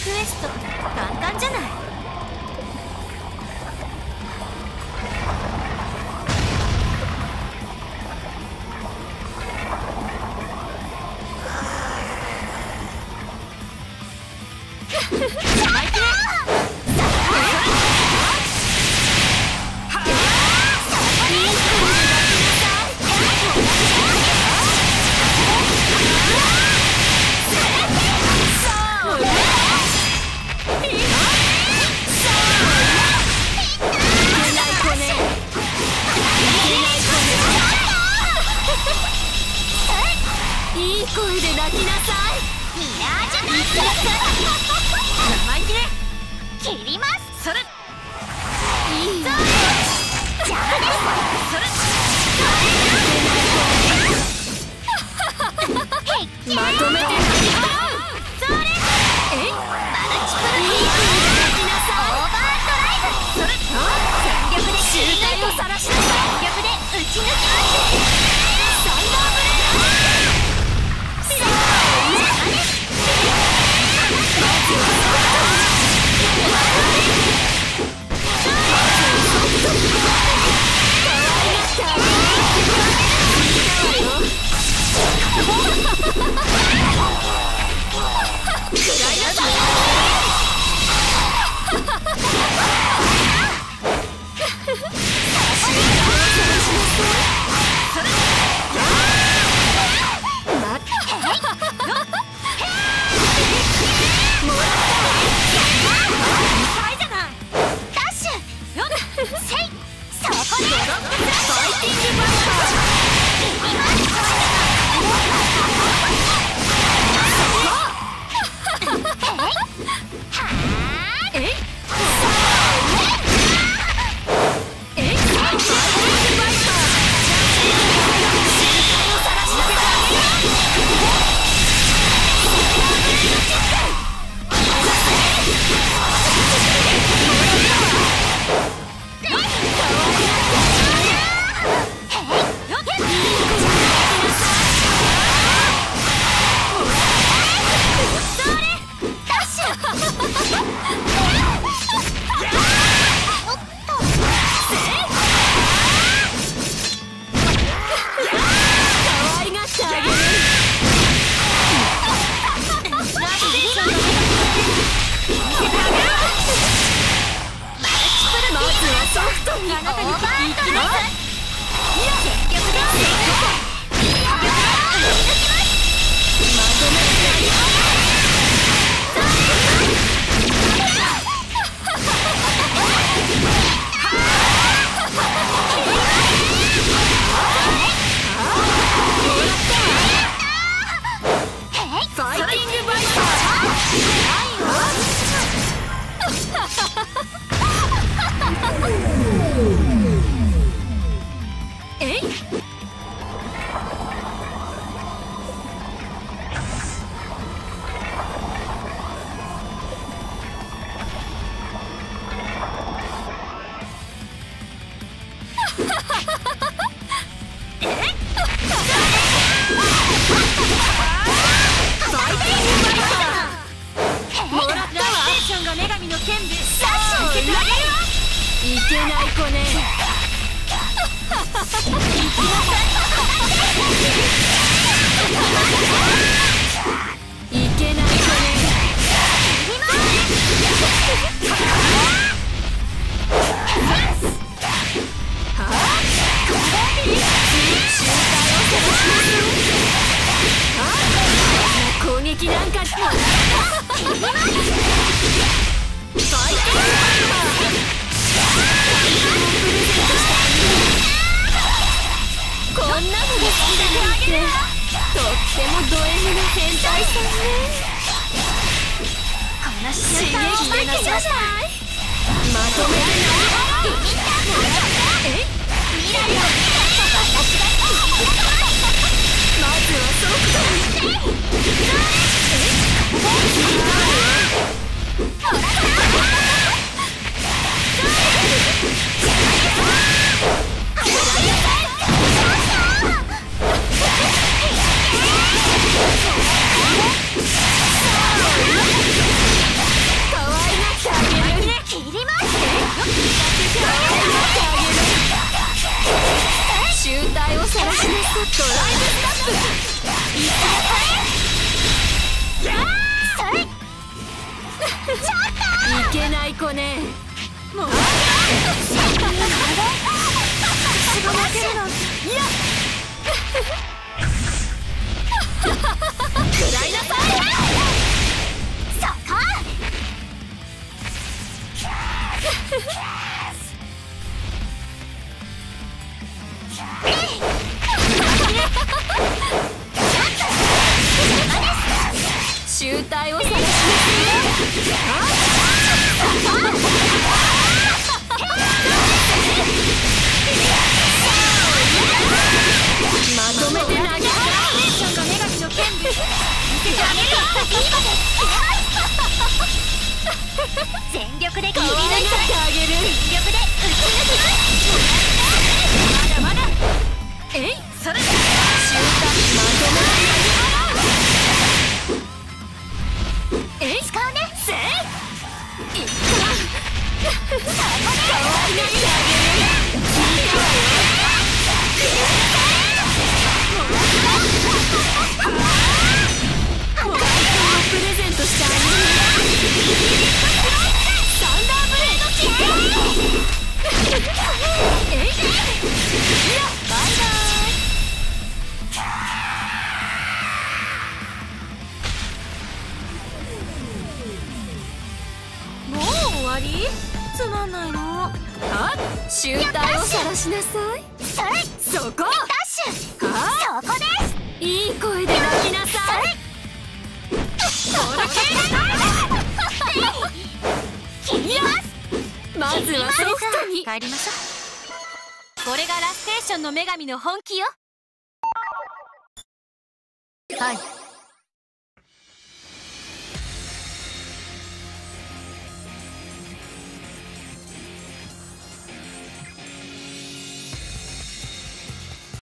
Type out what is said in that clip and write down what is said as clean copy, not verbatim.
クエスト簡単じゃない。いい声で泣きなさい。ミラージュナイス。生意気ね。切ります。それ。いい。じゃあです。それ。まとめて泣き払う。それ。え？マルチプルいい声で泣きなさい。オーバードライブ。それ。全力で集体を晒しなさい。全力で打ち抜きます。サンダーブレイド。 ドライブスタップ。いけない子ね。もう私が負けるなんて。いや食らいなさい。そこ集体を探しますよ。まとめて投げる。女神の剣で見せてあげる。全力で切り抜いてあげる。全力で打ち抜きます。まだまだ。えい、それ。集体まとめて投げる。えい、使うね。せい。いった。そこで。可愛い投げる。聞いたわよ。もうプレゼントしてあげる。サンダーブレードキック。えい。いや、バイバイ。もう終わり？つまんないの。あ、集体を晒しなさい。そこ。ダッシュ。そこです。いい声で泣きなさい。まずはソフトに帰りましょう。これがラステーションの女神の本気よ。はい。